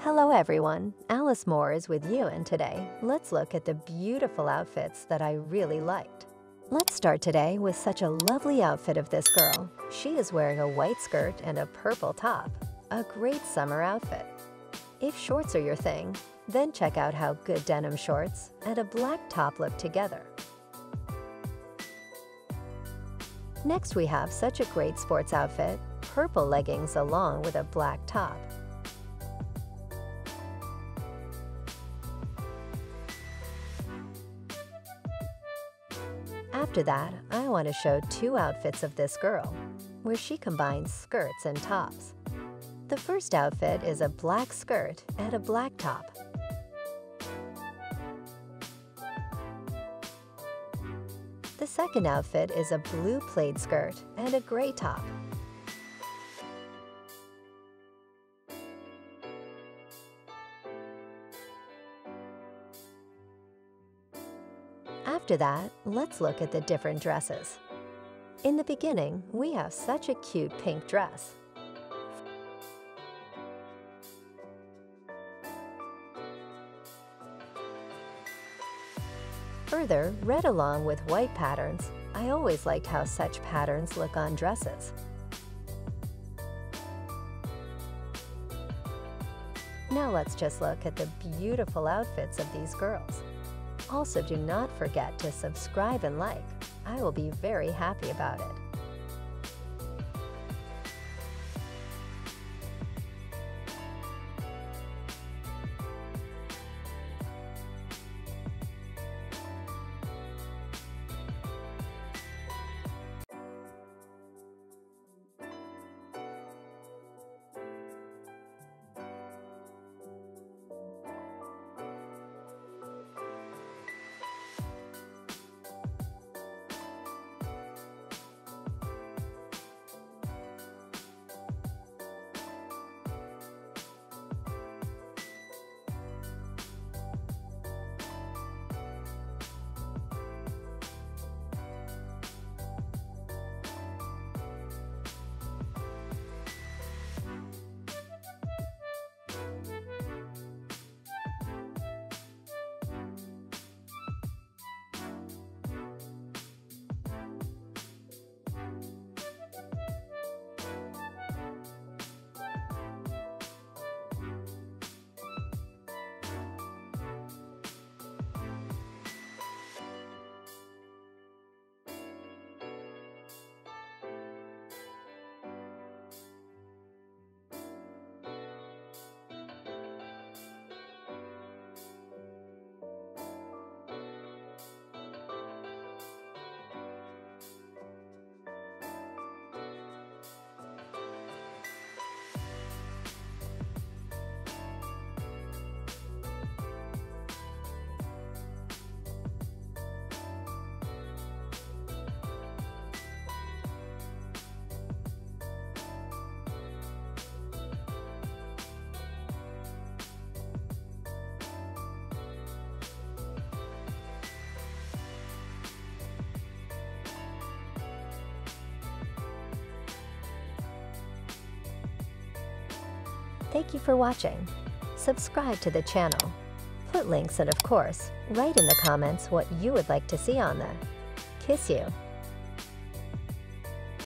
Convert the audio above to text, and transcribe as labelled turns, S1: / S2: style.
S1: Hello everyone, Alice Moore is with you, and today let's look at the beautiful outfits that I really liked. Let's start today with such a lovely outfit of this girl. She is wearing a white skirt and a purple top, a great summer outfit. If shorts are your thing, then check out how good denim shorts and a black top look together. Next we have such a great sports outfit, purple leggings along with a black top. After that, I want to show two outfits of this girl, where she combines skirts and tops. The first outfit is a black skirt and a black top. The second outfit is a blue plaid skirt and a gray top. After that, let's look at the different dresses. In the beginning, we have such a cute pink dress. Further, red along with white patterns. I always liked how such patterns look on dresses. Now let's just look at the beautiful outfits of these girls. Also, do not forget to subscribe and like. I will be very happy about it. Thank you for watching. Subscribe to the channel. Put links and of course, write in the comments what you would like to see on there. Kiss you.